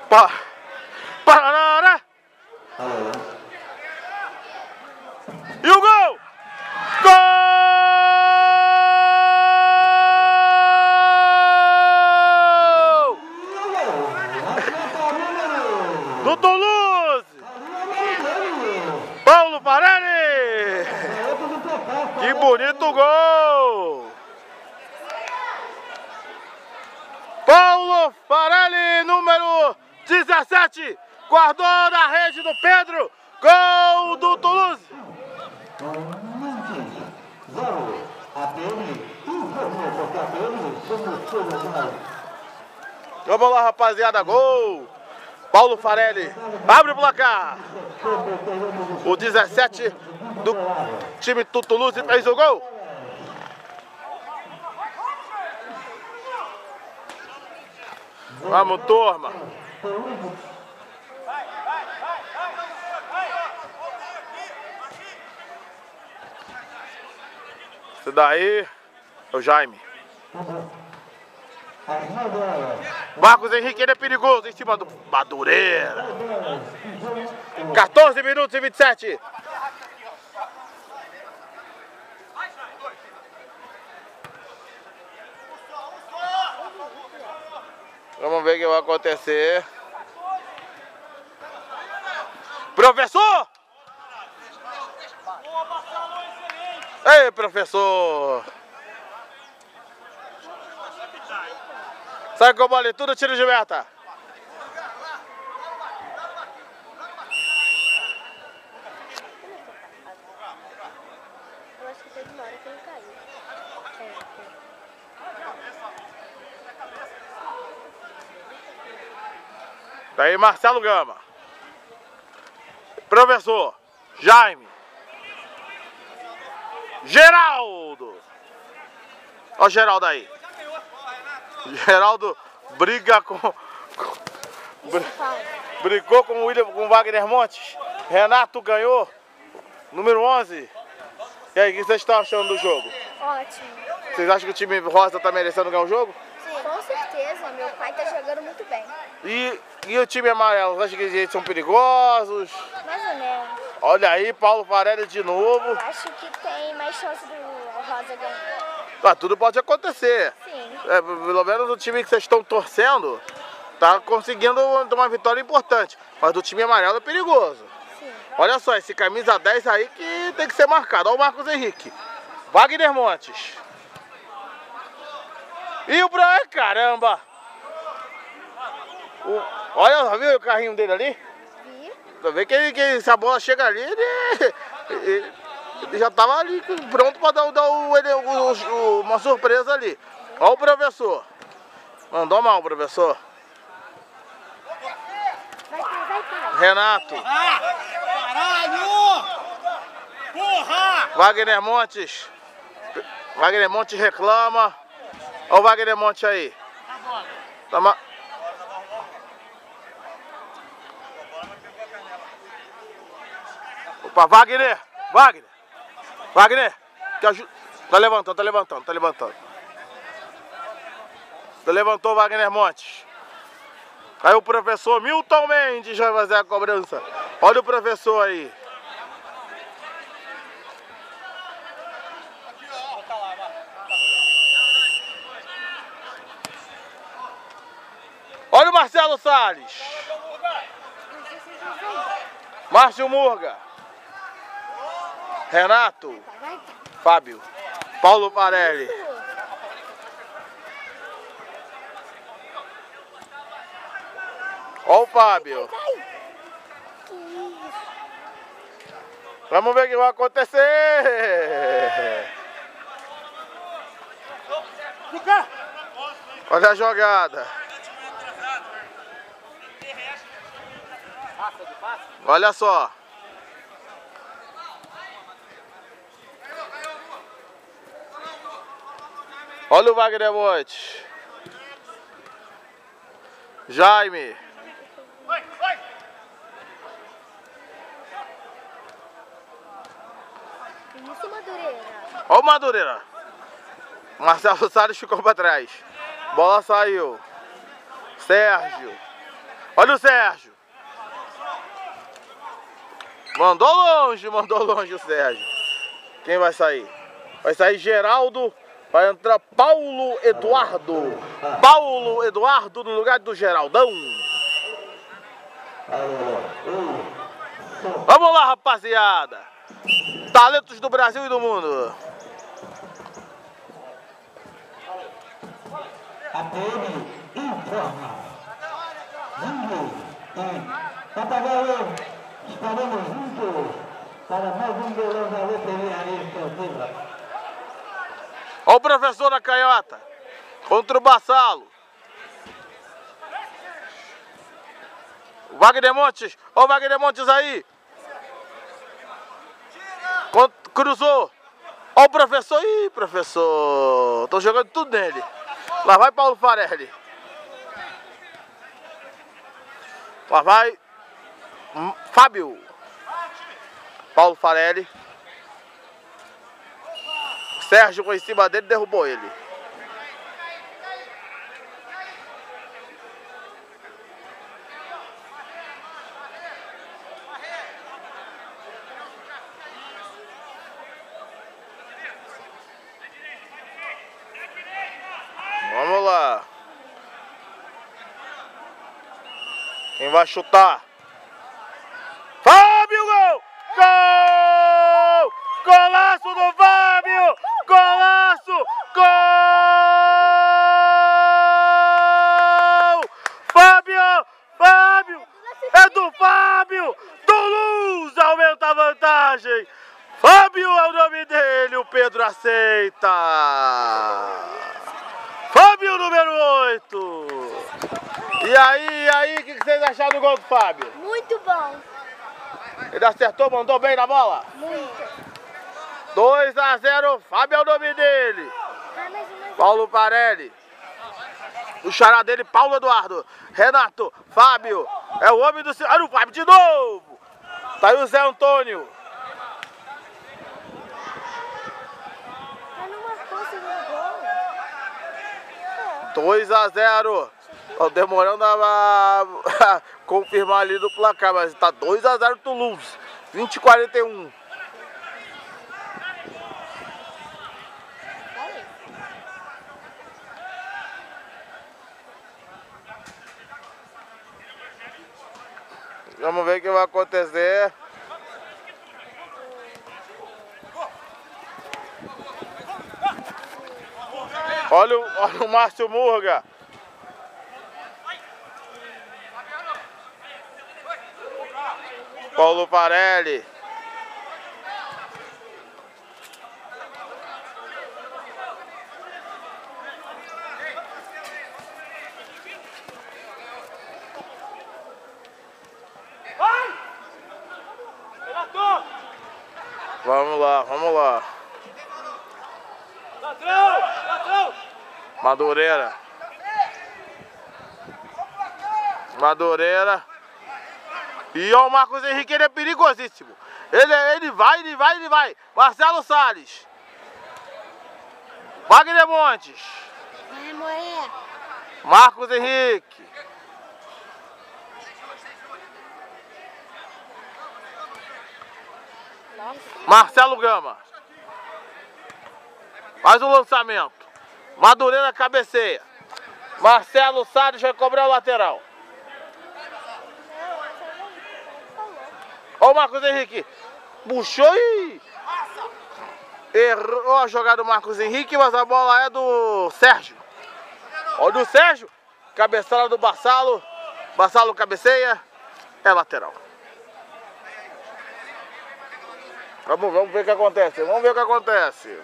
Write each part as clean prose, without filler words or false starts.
Parará! E o gol! Gol! Do Toulouse! Paulo Farelli! Que bonito gol! Paulo Farelli, número 17, guardou na rede do Pedro, gol do Toulouse. Vamos lá, rapaziada, gol! Paulo Farelli abre o placar. O 17 do time do Toulouse fez o gol. Vamos, turma. Esse daí é o Jaime. Marcos Henrique, ele é perigoso em cima do Madureira. 14 minutos e 27. Vamos ver o que vai acontecer. Professor! Ei, professor! Sai com a bola, tudo tiro de meta. Eu acho que teve uma hora que ele caiu. Daí Marcelo Gama. Professor Jaime. Geraldo. Olha o Geraldo aí. Geraldo briga brigou com o Wagner Montes. Renato ganhou. Número 11. E aí, o que vocês estão achando do jogo? Ótimo. Vocês acham que o time rosa tá merecendo ganhar o jogo? Sim, com certeza. Meu pai tá jogando muito bem. E o time amarelo? Você acha que eles são perigosos? Mais ou menos. Olha aí, Paulo Farelli de novo. Eu acho que tem mais chance do Rosa ganhar. Ah, tudo pode acontecer. Sim. Pelo menos o time que vocês estão torcendo tá conseguindo uma vitória importante. Mas do time amarelo é perigoso. Sim. Olha só, esse camisa 10 aí que tem que ser marcado. Olha o Marcos Henrique. Wagner Montes. E o Brian, caramba! Olha, viu o carrinho dele ali? Vi. Tá vendo que se a bola chega ali, ele já tava ali pronto para dar uma surpresa ali. Olha o professor. Mandou mal o professor. Vai, pai. Renato. Caralho! Porra! Wagner Montes. Wagner Montes reclama. Olha o Wagner Montes aí. Toma. Opa, Wagner! Wagner! Tá levantando. Levantou o Wagner Montes. Aí o professor Milton Mendes vai fazer a cobrança. Olha o professor aí. Olha o Marcelo Salles. Márcio Murga. Renato. Fábio. Paulo Farelli. Olha o Fábio. Vamos ver o que vai acontecer. Olha a jogada. Olha só. Olha o Wagner Montes. Jaime. Isso, Madureira. Olha o Madureira. Marcelo Salles ficou para trás. Bola saiu. Sérgio. Olha o Sérgio. Mandou longe o Sérgio. Quem vai sair? Vai sair Geraldo. Vai entrar Paulo Eduardo. Paulo Eduardo no lugar do Geraldão. Vamos lá, rapaziada. Talentos do Brasil e do mundo. A PM informa. Papagaio, estaremos juntos para mais um bolão da Loteria Esportiva. Olha o professor na canhota. Contra o Bassalo. O Wagner Montes. Olha o Wagner Montes aí. Cruzou. Olha o professor. Ih, professor. Estão jogando tudo nele. Lá vai Paulo Farelli. Lá vai Fábio. Paulo Farelli. Sérgio foi em cima dele e derrubou ele. Vamos lá. Quem vai chutar? Fábio, gol! Gol! Golaço do Fábio! Golaço! Gol! Fábio! Fábio! É do Fábio! Toulouse aumenta a vantagem! Fábio é o nome dele, o Pedro aceita! Fábio número 8! E aí, o que vocês acharam do gol do Fábio? Muito bom. Ele acertou, mandou bem na bola? Muito. 2-0, Fábio é o nome dele. Mais. Paulo Farelli. O xará dele, Paulo Eduardo. Renato, Fábio. É o homem do... Olha o Fábio de novo. Tá aí o Zé Antônio. Mas não marcou o segundo gol. 2-0. Tô demorando a confirmar ali do placar, mas tá 2-0 Toulouse. 20-41. Vamos ver o que vai acontecer. Olha o Márcio Murga. Paulo Farelli. Vamos lá, vamos lá. Ladrão! Madureira. Madureira. E ó, o Marcos Henrique, ele é perigosíssimo. Ele vai. Marcelo Salles. Wagner Montes. Vai morrer. Marcos Henrique. Marcelo Gama. Faz o lançamento. Madureira cabeceia. Marcelo Salles vai cobrar o lateral. Olha o Marcos Henrique. Puxou e... errou a jogada do Marcos Henrique, mas a bola é do Sérgio. Olha o Sérgio. Cabeçada do Bassalo. Bassalo cabeceia. É lateral. Vamos ver o que acontece. Vamos ver o que acontece.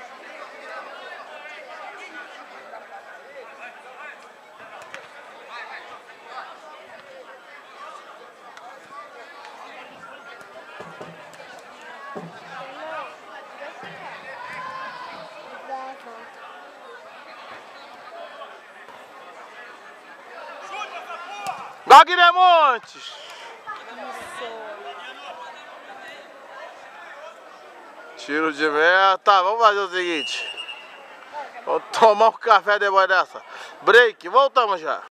Wagner Montes. Tiro de meta. Vamos fazer o seguinte. Vamos tomar um café depois dessa. Break. Voltamos já.